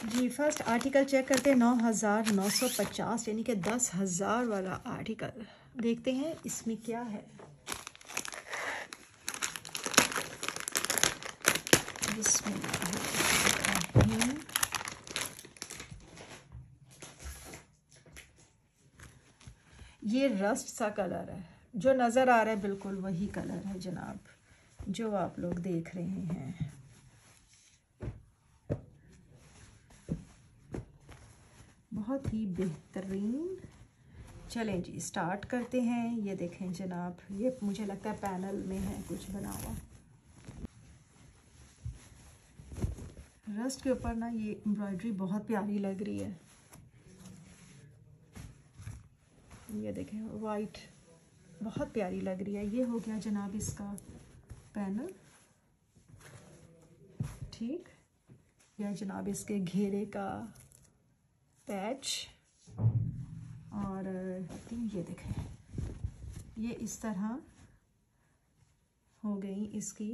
जी first article check करते हैं 9,950 यानी कि 10,000 वाला आर्टिकल। देखते हैं इसमें क्या है। ये रस्ट सा कलर है, जो नज़र आ रहा है बिल्कुल वही कलर है जनाब, जो आप लोग देख रहे हैं। बहुत ही बेहतरीन। चलें जी स्टार्ट करते हैं। ये देखें जनाब, ये मुझे लगता है पैनल में है कुछ बना हुआ। रस्ट के ऊपर ना ये एम्ब्रॉयडरी बहुत प्यारी लग रही है। ये देखें वाइट बहुत प्यारी लग रही है। ये हो गया जनाब इसका पैनल, ठीक। यह जनाब इसके घेरे का पैच, और ये देखें ये इस तरह हो गई इसकी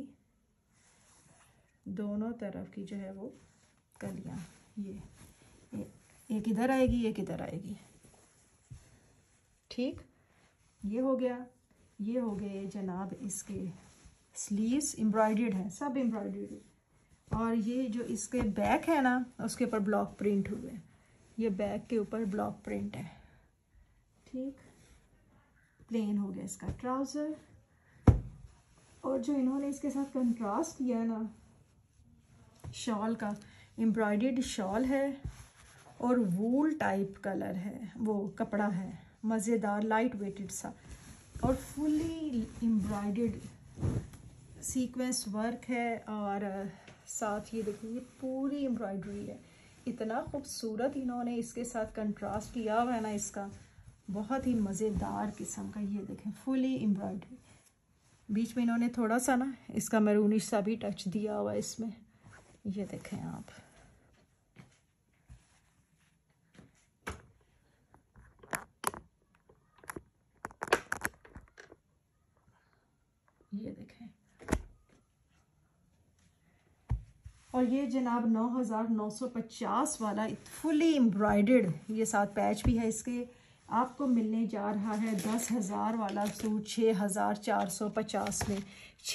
दोनों तरफ की जो है वो कलियां। ये एक इधर आएगी एक इधर आएगी, ठीक। ये हो गया। ये हो गए जनाब इसके स्लीव्स, एम्ब्रॉयडर्ड है, सब एम्ब्रॉयडर्ड। और ये जो इसके बैक है ना उसके ऊपर ब्लॉक प्रिंट हुए, ये बैक के ऊपर ब्लॉक प्रिंट है, ठीक। प्लेन हो गया इसका ट्राउज़र। और जो इन्होंने इसके साथ कंट्रास्ट किया है ना शॉल का, एम्ब्रॉयडर्ड शॉल है और वूल टाइप कलर है, वो कपड़ा है मज़ेदार लाइट वेटेड सा, और फुली एम्ब्रॉयडर्ड सीक्वेंस वर्क है। और साथ ये देखिए पूरी एम्ब्रॉयडरी है। इतना खूबसूरत इन्होंने इसके साथ कंट्रास्ट किया हुआ है ना इसका, बहुत ही मज़ेदार किस्म का। ये देखें फुली एम्ब्रॉयडरी, बीच में इन्होंने थोड़ा सा ना इसका मैरूनिश सा भी टच दिया हुआ है इसमें। ये देखें आप, ये देखें। और ये जनाब 9,950 वाला फुली एम्ब्रॉयडर्ड, ये साथ पैच भी है इसके, आपको मिलने जा रहा है 10,000 वाला सूट 6,450 में।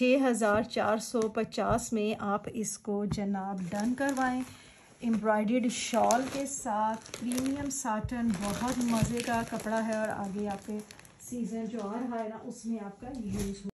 6,450 में आप इसको जनाब डन करवाएं एम्ब्रॉयडर्ड शॉल के साथ। प्रीमियम साटन बहुत मज़े का कपड़ा है, और आगे आपके सीज़न जो आ रहा है ना उसमें आपका यूज़